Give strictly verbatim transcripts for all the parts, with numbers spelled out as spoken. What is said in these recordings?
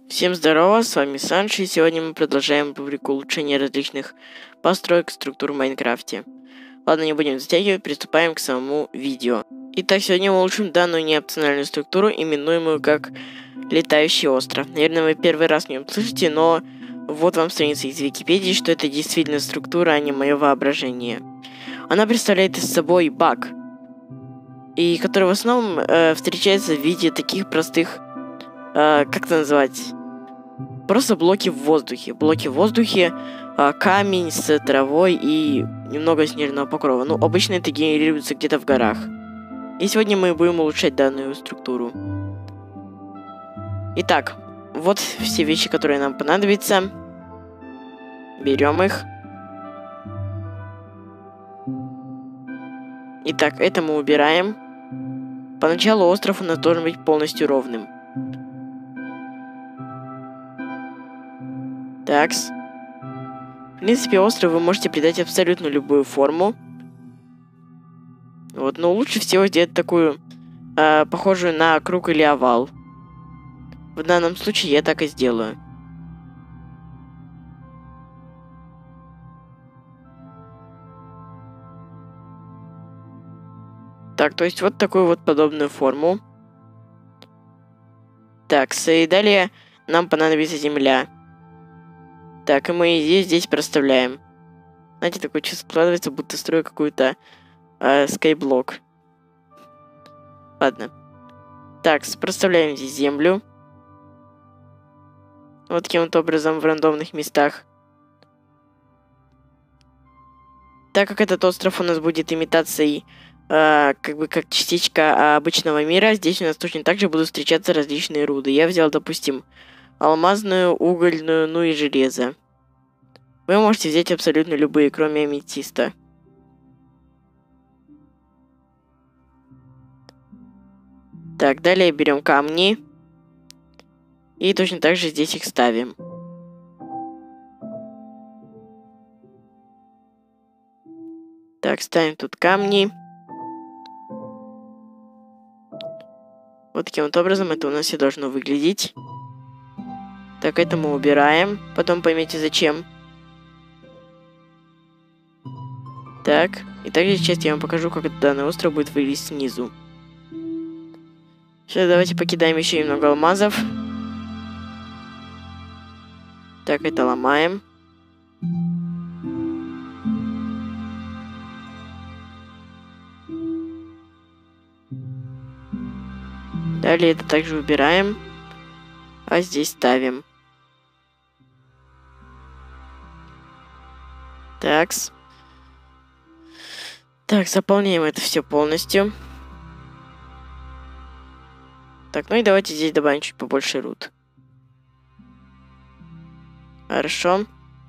Всем здорово, с вами Санши, и сегодня мы продолжаем рубрику улучшения различных построек и структур в Майнкрафте. Ладно, не будем затягивать, приступаем к самому видео. Итак, сегодня мы улучшим данную неопциональную структуру, именуемую как летающий остров. Наверное, вы первый раз о нем слышите, но вот вам страница из Википедии, что это действительно структура, а не мое воображение. Она представляет из собой баг, и который в основном э, встречается в виде таких простых, э, как это назвать, просто блоки в воздухе. Блоки в воздухе, э, камень с травой и немного снежного покрова. Ну, обычно это генерируется где-то в горах. И сегодня мы будем улучшать данную структуру. Итак, вот все вещи, которые нам понадобятся. Берем их. Итак, это мы убираем. Поначалу остров у нас должен быть полностью ровным. Такс. В принципе, остров вы можете придать абсолютно любую форму. Вот, но лучше всего сделать такую, э, похожую на круг или овал. В данном случае я так и сделаю. Так, то есть вот такую вот подобную форму. Так, и далее нам понадобится земля. Так, и мы ее здесь проставляем. Знаете, такое чувство складывается, будто строю какую-то э, скайблок. Ладно. Так, проставляем здесь землю. Вот таким вот образом в рандомных местах. Так как этот остров у нас будет имитацией, э, как бы как частичка обычного мира, здесь у нас точно так же будут встречаться различные руды. Я взял, допустим, алмазную, угольную, ну и железо. Вы можете взять абсолютно любые, кроме аметиста. Так, далее берем камни. И точно так же здесь их ставим. Так, ставим тут камни. Вот таким вот образом это у нас все должно выглядеть. Так, это мы убираем. Потом поймете зачем. Так, и также сейчас я вам покажу, как этот данный остров будет выглядеть снизу. Сейчас давайте покидаем еще немного алмазов. Так, это ломаем. Далее это также убираем. А здесь ставим. Такс. Так, заполняем это все полностью. Так, ну и давайте здесь добавим чуть побольше руд. Хорошо.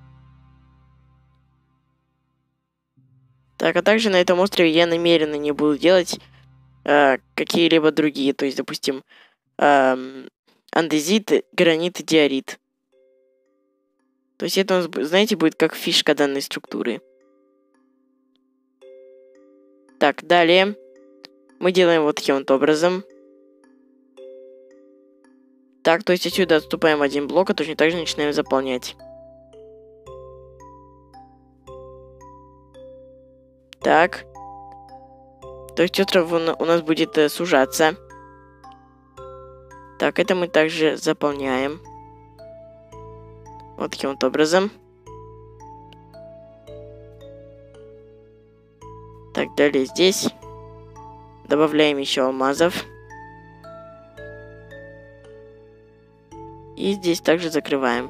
Так, а также на этом острове я намеренно не буду делать э, какие-либо другие. То есть, допустим, э, андезит, гранит и диорит. То есть это у нас, знаете, будет как фишка данной структуры. Так, далее мы делаем вот таким вот образом. Так, то есть отсюда отступаем один блок, а точно так же начинаем заполнять. Так. То есть остров у нас будет э, сужаться. Так, это мы также заполняем. Вот таким вот образом. Так, далее здесь добавляем еще алмазов. И здесь также закрываем.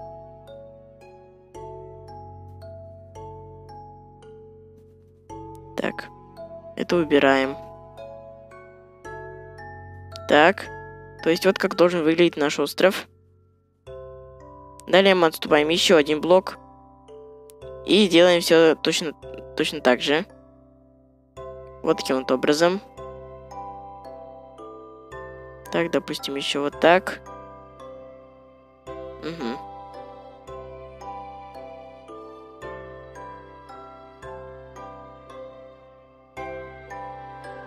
Так, это убираем. Так, то есть вот как должен выглядеть наш остров. Далее мы отступаем еще один блок. И делаем все точно, точно так же. Вот таким вот образом. Так, допустим, еще вот так. Угу.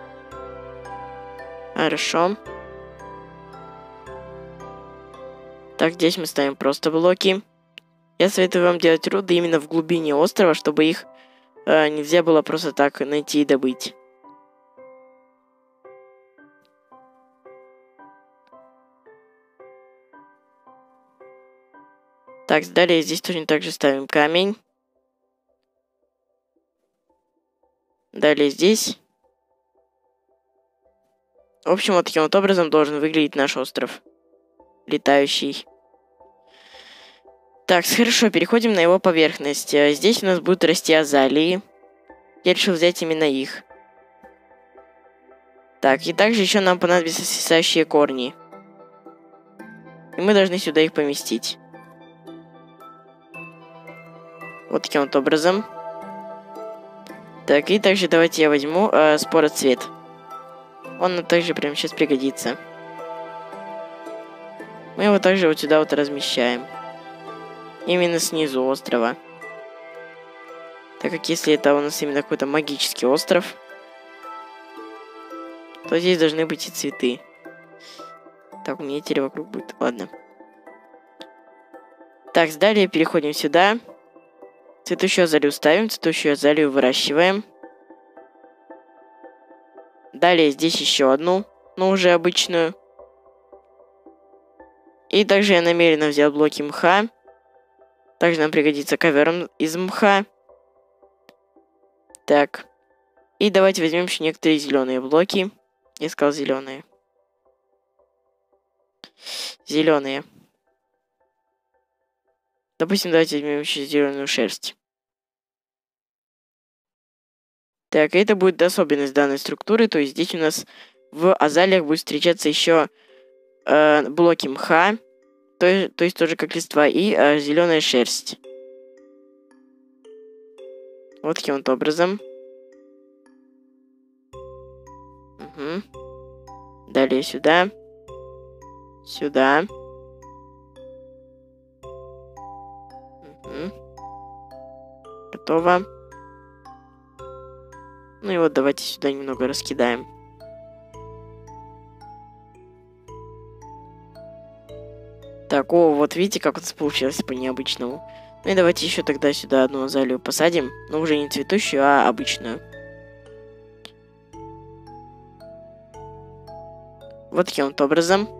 Хорошо. Так, здесь мы ставим просто блоки. Я советую вам делать руды именно в глубине острова, чтобы их э, нельзя было просто так найти и добыть. Так, далее здесь точно так же ставим камень. Далее здесь. В общем, вот таким вот образом должен выглядеть наш остров. Летающий. Так, хорошо, переходим на его поверхность. Здесь у нас будут расти азалии. Я решил взять именно их. Так, и также еще нам понадобятся свисающие корни. И мы должны сюда их поместить. Вот таким вот образом. Так, и также давайте я возьму э, спороцвет. Он нам также прямо сейчас пригодится. Мы его также вот сюда вот размещаем. Именно снизу острова. Так как если это у нас именно какой-то магический остров, то здесь должны быть и цветы. Так, у меня теперь вокруг будет. Ладно. Так, далее переходим сюда. Цветущую азалию ставим, цветущую азалию выращиваем. Далее здесь еще одну, но уже обычную. И также я намеренно взял блоки мха. Также нам пригодится ковер из мха. Так. И давайте возьмем еще некоторые зеленые блоки. Я сказал зеленые. Зеленые. Допустим, давайте возьмем еще зеленую шерсть. Так, это будет особенность данной структуры. То есть здесь у нас в азалиях будет встречаться еще э, блоки мха. То, то есть тоже как листва. И э, зеленая шерсть. Вот таким вот образом. Угу. Далее сюда. Сюда. Угу. Готово. Ну и вот давайте сюда немного раскидаем. Так, о, вот видите, как у нас получилось по-необычному. Ну и давайте еще тогда сюда одну азалию посадим. Но уже не цветущую, а обычную. Вот таким вот образом.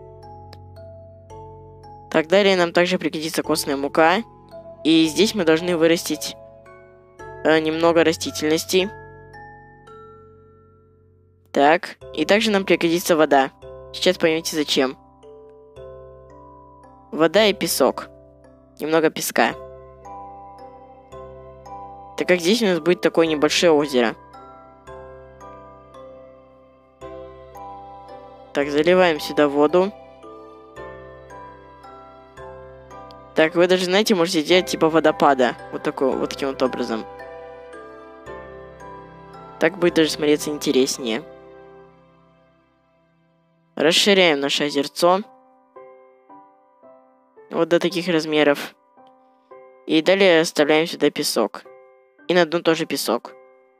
Так, далее нам также пригодится костная мука. И здесь мы должны вырастить э, немного растительности. Так, и также нам пригодится вода. Сейчас поймете зачем. Вода и песок. Немного песка. Так как здесь у нас будет такое небольшое озеро. Так, заливаем сюда воду. Так, вы даже, знаете, можете сделать типа водопада. Вот, такой, вот таким вот образом. Так будет даже смотреться интереснее. Расширяем наше озерцо. Вот до таких размеров. И далее оставляем сюда песок. И на дно тоже песок.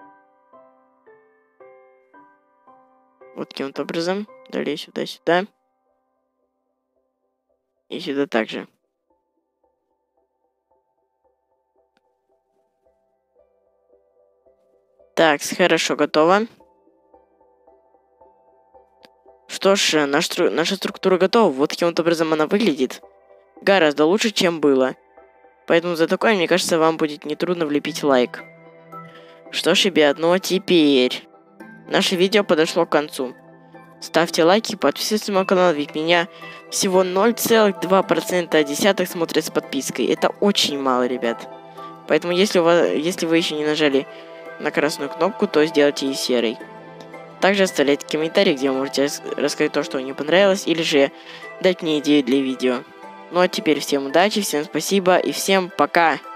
Вот таким вот образом. Далее сюда, сюда. И сюда также. Так, хорошо, готово. Что ж, наш, наша структура готова. Вот таким вот образом она выглядит. Гораздо лучше, чем было. Поэтому за такое, мне кажется, вам будет нетрудно влепить лайк. Что ж, ребят, ну а теперь наше видео подошло к концу. Ставьте лайки, подписывайтесь на мой канал, ведь меня всего ноль целых два процента десятых смотрят с подпиской. Это очень мало, ребят. Поэтому, если, у вас, если вы еще не нажали на красную кнопку, то сделайте и серой. Также оставляйте комментарии, где вы можете рассказать то, что вам не понравилось, или же дать мне идею для видео. Ну а теперь всем удачи, всем спасибо и всем пока!